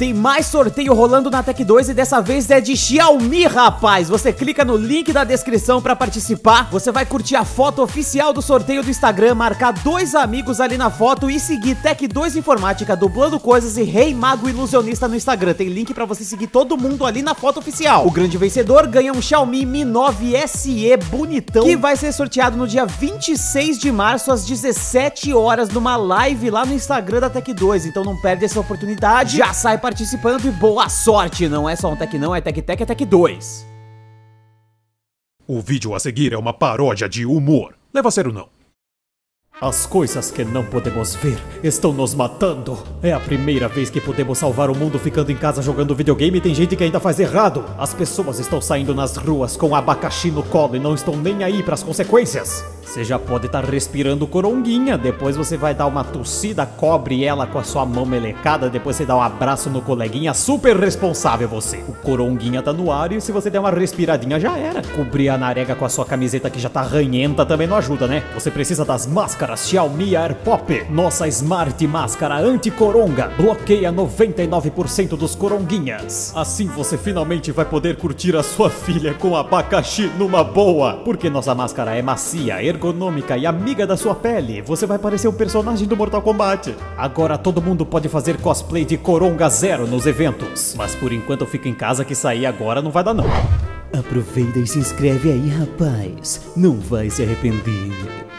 Tem mais sorteio rolando na Tech 2 e dessa vez é de Xiaomi, rapaz. Você clica no link da descrição pra participar. Você vai curtir a foto oficial do sorteio do Instagram, marcar 2 amigos ali na foto e seguir Tech 2 Informática, Dublando Coisas e Rei Mago Ilusionista no Instagram. Tem link pra você seguir todo mundo ali na foto oficial. O grande vencedor ganha um Xiaomi Mi 9 SE bonitão, que vai ser sorteado no dia 26 de março às 17 horas numa live lá no Instagram da Tech 2. Então não perde essa oportunidade, já sai participando e boa sorte. Não é só um Tech não, é Tech Tech, é Tech 2. O vídeo a seguir é uma paródia de humor. Leva a sério não. As coisas que não podemos ver estão nos matando. É a primeira vez que podemos salvar o mundo ficando em casa jogando videogame e tem gente que ainda faz errado. As pessoas estão saindo nas ruas com abacaxi no colo e não estão nem aí para as consequências. Você já pode estar respirando coronguinha, depois você vai dar uma tossida, cobre ela com a sua mão melecada, depois você dá um abraço no coleguinha, super responsável você. O coronguinha tá no ar e se você der uma respiradinha já era. Cobrir a narega com a sua camiseta que já tá ranhenta também não ajuda, né? Você precisa das máscaras Xiaomi Air Pop, nossa Smart Máscara anti-coronga, bloqueia 99% dos coronguinhas. Assim você finalmente vai poder curtir a sua filha com abacaxi numa boa, porque nossa máscara é macia, ergonômica e amiga da sua pele. Você vai parecer um personagem do Mortal Kombat. Agora todo mundo pode fazer cosplay de Coronga Zero nos eventos, mas por enquanto fica em casa que sair agora não vai dar não. Aproveita e se inscreve aí, rapaz. Não vai se arrepender.